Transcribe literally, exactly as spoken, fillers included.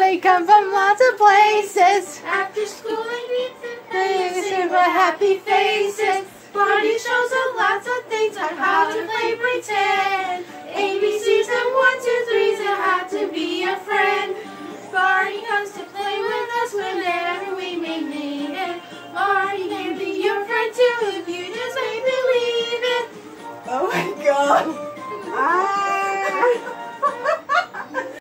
they come from lots of places. After school they meet They and sing with happy faces. Barney shows them lots of things on how to play pretend. A B Cs and one, two, threes and how to be a friend.